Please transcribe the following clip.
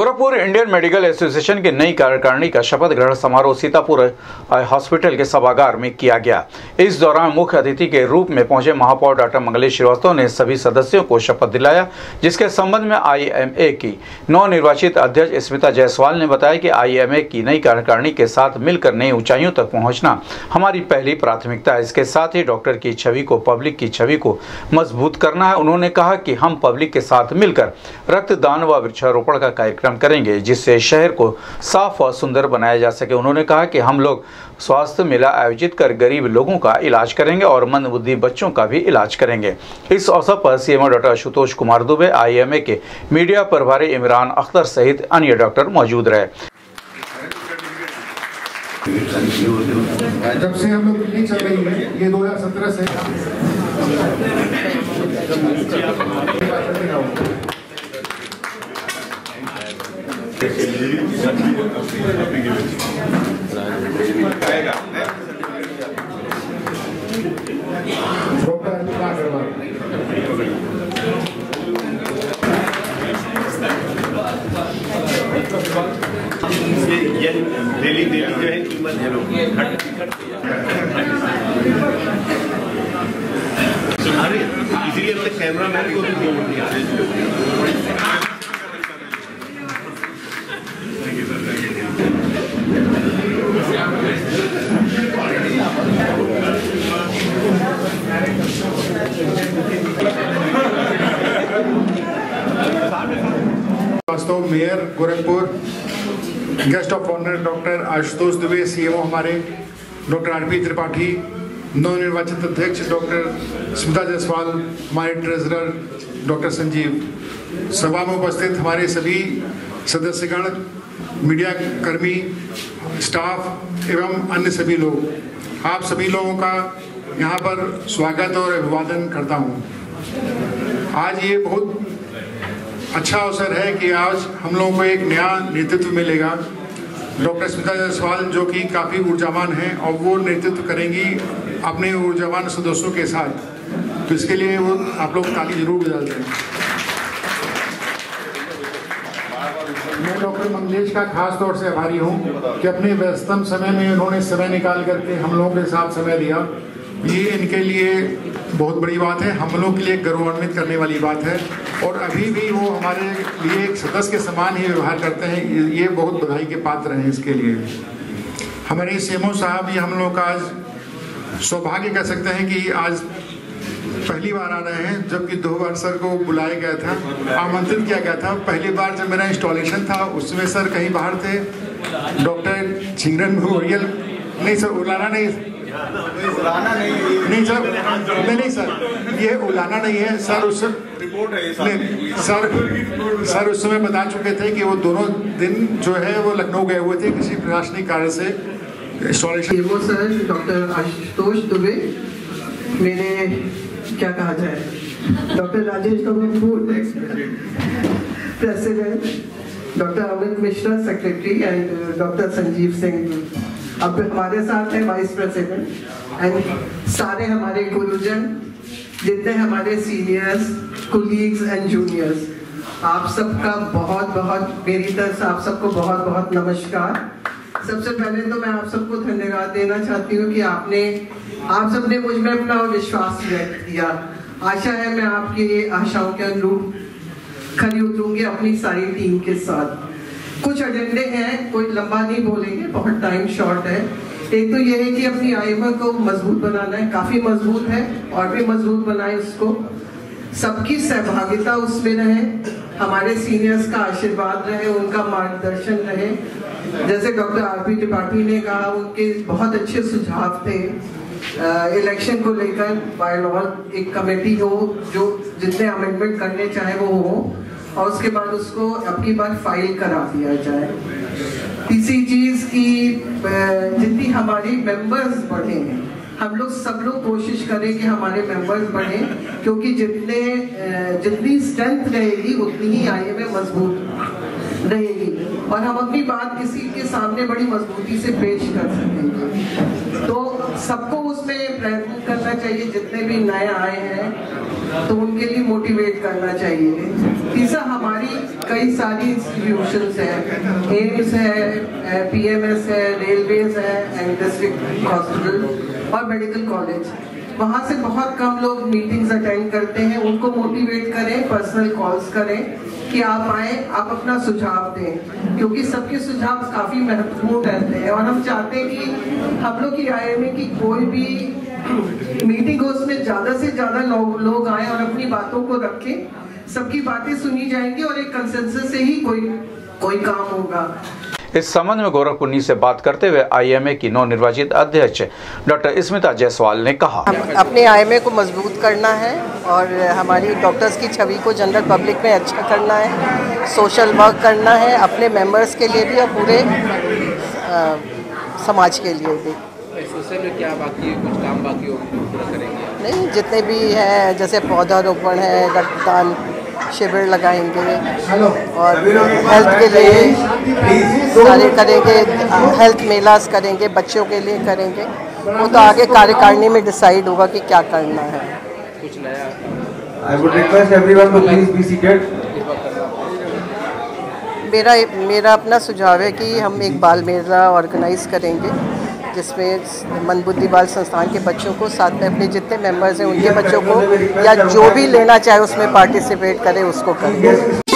Gorakhpur Indian medical association की नई कार्यकारिणी का शपथ ग्रहण समारोह सीतापुर हॉस्पिटल के सभागार में किया गया। इस दौरान मुख्य अतिथि के रूप में पहुंचे महापौर डॉक्टर मंगलेश श्रीवास्तव ने सभी सदस्यों को शपथ दिलाया, जिसके संबंध में आईएमए की नवनिर्वाचित अध्यक्ष स्मिता जायसवाल ने बताया कि आईएमए की नई कार्यकारिणी के साथ मिलकर नई ऊंचाइयों तक पहुंचना हमारी पहली प्राथमिकता है। इसके साथ ही डॉक्टर की छवि को, पब्लिक की छवि को मजबूत करना है। उन्होंने कहा कि हम पब्लिक के साथ मिलकर रक्तदान व वृक्षारोपण का कार्यक्रम करेंगे, जिससे शहर को साफ और सुंदर बनाया जा सके। उन्होंने कहा कि हम लोग स्वास्थ्य मेला आयोजित कर गरीब लोगों का इलाज करेंगे और मंदबुद्धि बच्चों का भी इलाज करेंगे। इस अवसर पर CMO doctor Ashutosh Kumar Dubey, IMA के मीडिया प्रभारी इमरान अख्तर सहित अन्य डॉक्टर मौजूद रहे। जब से हम लोग मीटिंग चल रही है, ये 2017 से डेली जो है इसीलिए अपने कैमरा मैन को वास्तव mayor Gorakhpur, guest of honour doctor Ashutosh Dubey, CMO हमारे डॉक्टर आरपी त्रिपाठी, नवनिर्वाचित अध्यक्ष डॉक्टर स्मिता जायसवाल, हमारे ट्रेजरर डॉक्टर संजीव, सभा में उपस्थित हमारे सभी सदस्यगण, मीडिया कर्मी, स्टाफ एवं अन्य सभी लोग, आप सभी लोगों का यहाँ पर स्वागत और अभिवादन करता हूँ। आज ये बहुत अच्छा अवसर है कि आज हम लोगों को एक नया नेतृत्व मिलेगा। डॉक्टर स्मिता जायसवाल जो कि काफ़ी ऊर्जावान हैं और वो नेतृत्व करेंगी अपने ऊर्जावान सदस्यों के साथ, तो इसके लिए वो आप लोग ताली जरूर बजा दें। मैं डॉक्टर मंगलेश का खास तौर से आभारी हूँ कि अपने व्यस्तम समय में उन्होंने समय निकाल करके हम लोगों के साथ समय दिया। ये इनके लिए बहुत बड़ी बात है, हम लोग के लिए गौरवान्वित करने वाली बात है और अभी भी वो हमारे लिए एक सदस्य के समान ही व्यवहार करते हैं। ये बहुत बधाई के पात्र हैं। इसके लिए हमारे सीएमओ साहब, ये हम लोग का आज सौभाग्य कह सकते हैं कि आज पहली बार आ रहे हैं, जबकि 2 बार सर को बुलाया गया था, आमंत्रित किया गया था। पहली बार जब मेरा इंस्टॉलेशन था उसमें सर कहीं बाहर थे, डॉक्टर छिंगरन मेमोरियल नहीं सर, उलाना नहीं नहीं सर, नहीं सर, ये उलाना नहीं है सर। उस रिपोर्ट है सर उस समय बता चुके थे कि वो दोनों दिन जो है वो लखनऊ गए हुए थे किसी प्रशासनिक कार्य से। इंस्टॉलेशन वो सर डॉक्टर आशुतोष दुबे, मेरे क्या कहा जाए, doctor Rajesh president, doctor Amit Mishra secretary and doctor Sanjeev Singh अब हमारे साथ है वाइस प्रेसिडेंट एंड सारे हमारे गुरुजन, जितने हमारे सीनियर्स, कुलीग्स एंड जूनियर्स, आप सबका बहुत बहुत मेरी तरफ से आप सबको बहुत बहुत नमस्कार। सबसे पहले तो मैं आप सबको धन्यवाद देना चाहती हूँ कि आप सबने मुझ में अपना विश्वास व्यक्त किया। आशा है मैं आपकी आशाओं के अनुरूप खरी उतरूंगी अपनी सारी टीम के साथ। कुछ एजेंडे हैं, कोई लंबा नहीं बोलेंगे, बहुत टाइम शॉर्ट है। एक तो ये है कि अपनी आईएमए को मजबूत बनाना है, काफी मजबूत है और भी मजबूत बनाए उसको, सबकी सहभागिता उसमें रहे, हमारे सीनियर्स का आशीर्वाद रहे, उनका मार्गदर्शन रहे। जैसे डॉक्टर आरपी त्रिपाठी ने कहा, उनके बहुत अच्छे सुझाव थे। इलेक्शन को लेकर बाय लॉ एक कमेटी हो जो जितने अमेंडमेंट करने चाहे वो हो और उसके बाद उसको अबकी बार फाइल करा दिया जाए। तीसरी चीज की जितनी हमारी मेंबर्स बढ़े हैं, हम लोग सब लोग कोशिश करें कि हमारे मेंबर्स बढ़े, क्योंकि जितनी स्ट्रेंथ रहेगी उतनी ही आईएमए मजबूत रहेगी। और हम अपनी बात किसी के सामने बड़ी मजबूती से पेश कर सकेंगे। तो सबको उसमें प्रयत्न करना चाहिए, जितने भी नए आए हैं तो उनके लिए मोटिवेट करना चाहिए। तीसरा, हमारी कई सारी इंस्टीट्यूशंस हैं, एम्स है, पीएमएस है, रेलवेज है एंड डिस्ट्रिक्ट हॉस्पिटल और मेडिकल कॉलेज। वहाँ से बहुत कम लोग मीटिंग्स अटेंड करते हैं। उनको मोटिवेट करें, पर्सनल कॉल्स करें कि आप आए, आप अपना सुझाव दें, क्योंकि सबके सुझाव काफ़ी महत्वपूर्ण रहते हैं। और हम चाहते हैं कि हम लोग की IMA की कोई भी मीटिंग हो उसमें ज़्यादा से ज़्यादा लोग आए और अपनी बातों को रखें। सबकी बातें सुनी जाएंगी और एक कंसेंसस से ही कोई काम होगा। इस संबंध में गोरखपुर से बात करते हुए IMA की नवनिर्वाचित अध्यक्ष डॉक्टर स्मिता जायसवाल ने कहा, अपने IMA को मजबूत करना है और हमारी डॉक्टर्स की छवि को जनरल पब्लिक में अच्छा करना है, सोशल वर्क करना है अपने मेंबर्स के लिए भी और पूरे समाज के लिए भी। सोशल में क्या बाकी कुछ काम बाकी हो पूरा करेंगे? नहीं, जितने भी हैं जैसे पौधारोपण है, रक्तदान शिविर लगाएंगे और हेल्थ के लिए सारे करेंगे, हेल्थ मेलास करेंगे, बच्चों के लिए करेंगे। वो तो आगे कार्यकारिणी में डिसाइड होगा कि क्या करना है। कुछ नया I would request everyone to please be seated. मेरा अपना सुझाव है कि हम एक बाल मेला ऑर्गेनाइज करेंगे जिसमें मंदबुद्धि बाल संस्थान के बच्चों को, साथ में अपने जितने मेंबर्स हैं उनके बच्चों को, या जो भी लेना चाहे उसमें पार्टिसिपेट करें उसको करें।